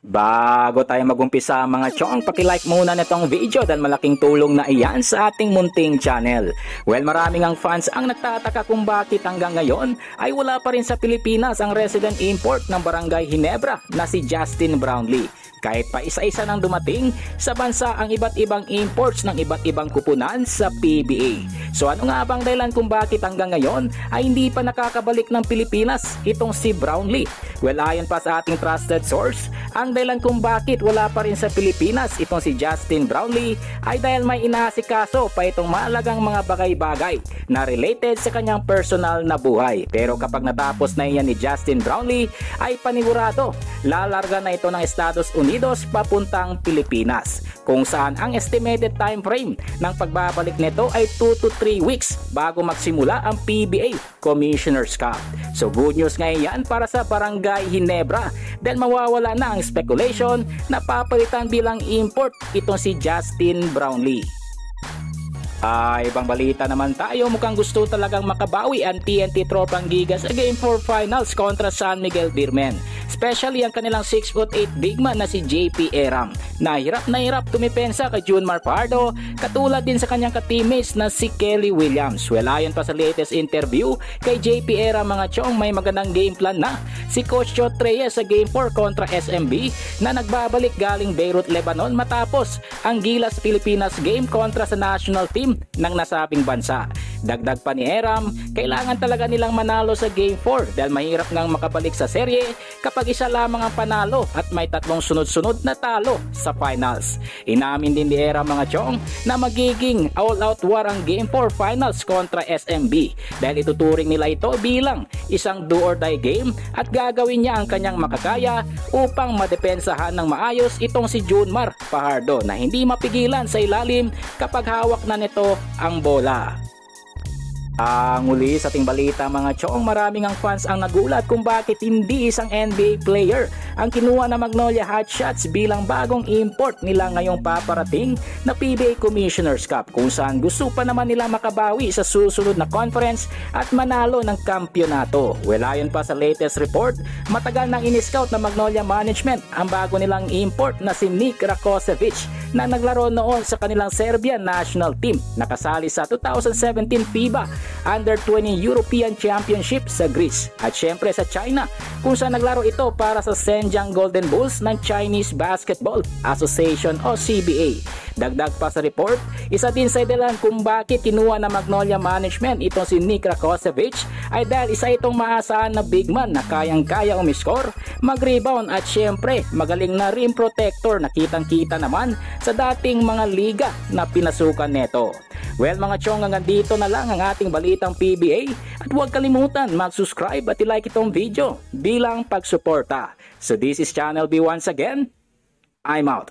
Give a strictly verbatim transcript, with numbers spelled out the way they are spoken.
Bago tayo magumpisa mga chong, paki-like muna nitong video dahil malaking tulong na iyan sa ating munting channel. Well, maraming ang fans ang nagtataka kung bakit hanggang ngayon ay wala pa rin sa Pilipinas ang resident import ng Barangay Ginebra na si Justin Brownlee. Kahit pa isa-isa nang dumating sa bansa ang iba't ibang imports ng iba't ibang kupunan sa P B A. So ano nga bang dahilan kung bakit hanggang ngayon ay hindi pa nakakabalik ng Pilipinas itong si Brownlee? Well, ayon pa sa ating trusted source, ang dahilan kung bakit wala pa rin sa Pilipinas itong si Justin Brownlee ay dahil may inaasikaso pa itong mahalagang mga bagay-bagay na related sa kanyang personal na buhay. Pero kapag natapos na iyan ni Justin Brownlee ay panigurado, lalarga na ito ng Estados Unidos papuntang Pilipinas, kung saan ang estimated time frame ng pagbabalik nito ay two to three weeks bago magsimula ang P B A Commissioner's Cup. So good news nga yan para sa Barangay Ginebra dahil mawawala na ang speculation na papalitan bilang import itong si Justin Brownlee. Ah, ibang balita naman tayo, mukhang gusto talagang makabawi ang T N T Tropang Gigas sa Game four Finals kontra San Miguel Beermen. Especially ang kanilang six foot eight big man na si J P Erram. Nahirap na hirap tumipensa kay Junmar Pardo, katulad din sa kanyang ka-teammates na si Kelly Williams. Well, ayon pa sa latest interview kay J P Erram mga chong, may magandang game plan na si Coach Chito sa Game four kontra S M B na nagbabalik galing Beirut, Lebanon matapos ang Gilas Pilipinas game kontra sa national team ng nasabing bansa. Dagdag pa ni Erram, kailangan talaga nilang manalo sa Game four dahil mahirap nang makabalik sa serye kapag isa lamang ang panalo at may tatlong sunod-sunod na talo sa finals. Inamin din ni Erram mga chong na magiging all-out war ang Game four Finals kontra S M B dahil ituturing nila ito bilang isang do-or-die game at gagawin niya ang kanyang makakaya upang madepensahan ng maayos itong si Junmar Pardo na hindi mapigilan sa ilalim kapag hawak na nito ang bola. Ang uli sa ating balita mga chong, maraming ang fans ang nagulat kung bakit hindi isang N B A player ang kinuha na Magnolia hotshots bilang bagong import nila ngayong paparating na P B A Commissioner's Cup, kung saan gusto pa naman nila makabawi sa susunod na conference at manalo ng kampyonato. Well, ayon pa sa latest report, matagal nang in-scout na Magnolia management ang bago nilang import na si Nick Rakocevic na naglaro noon sa kanilang Serbian national team, nakasali sa two thousand seventeen FIBA Under twenty European Championship sa Greece at syempre sa China, kung saan naglaro ito para sa Zhejiang Golden Bulls ng Chinese Basketball Association o C B A. Dagdag pa sa report, isa din sa dahilan kung bakit kinuha na Magnolia management itong si Nick Rakocevic ay dahil isa itong maasahan na big man na kayang-kaya umiscore, mag-rebound at syempre magaling na rim protector na kitang-kita naman sa dating mga liga na pinasukan neto. Well mga chong, hanggang dito na lang ang ating balitang P B A at huwag kalimutan mag-subscribe at i-like itong video bilang pagsuporta. So this is Channel B once again. I'm out.